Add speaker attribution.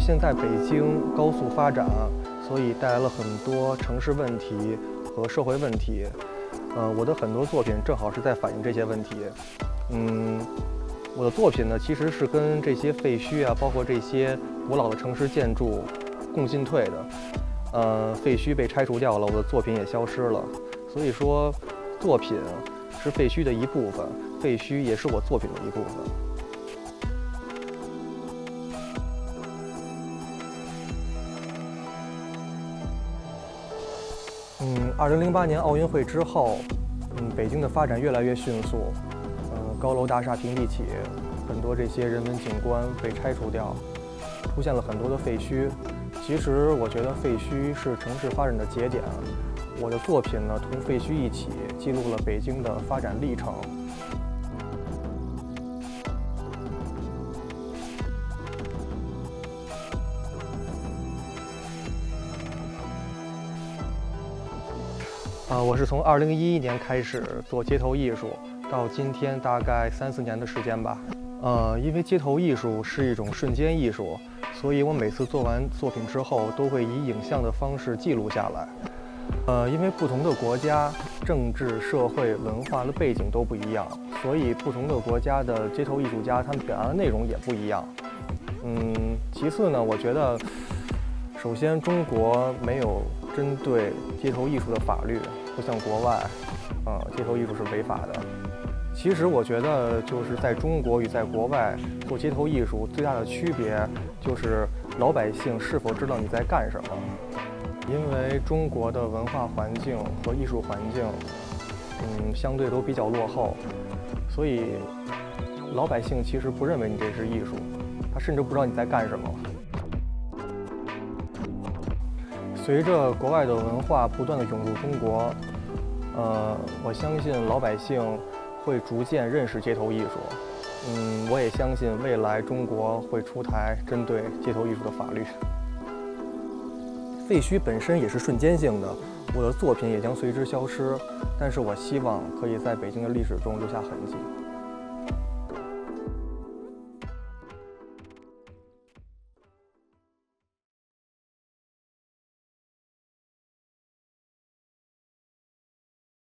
Speaker 1: 现在北京高速发展，所以带来了很多城市问题和社会问题。我的很多作品正好是在反映这些问题。我的作品呢，其实是跟这些废墟啊，包括这些古老的城市建筑共进退的。废墟被拆除掉了，我的作品也消失了。所以说，作品是废墟的一部分，废墟也是我作品的一部分。2008年奥运会之后，北京的发展越来越迅速，高楼大厦平地起，很多这些人文景观被拆除掉，出现了很多的废墟。其实我觉得废墟是城市发展的节点。我的作品呢，同废墟一起记录了北京的发展历程。我是从2011年开始做街头艺术，到今天大概3、4年的时间吧。因为街头艺术是一种瞬间艺术，所以我每次做完作品之后，都会以影像的方式记录下来。因为不同的国家政治、社会、文化的背景都不一样，所以不同的国家的街头艺术家他们表达的内容也不一样。其次呢，我觉得首先中国没有针对街头艺术的法律，不像国外，街头艺术是违法的。其实我觉得就是在中国与在国外做街头艺术最大的区别就是老百姓是否知道你在干什么。因为中国的文化环境和艺术环境，相对都比较落后，所以老百姓其实不认为你这是艺术，他甚至不知道你在干什么。随着国外的文化不断的涌入中国，我相信老百姓会逐渐认识街头艺术。我也相信未来中国会出台针对街头艺术的法律。废墟本身也是瞬间性的，我的作品也将随之消失，但是我希望可以在北京的历史中留下痕迹。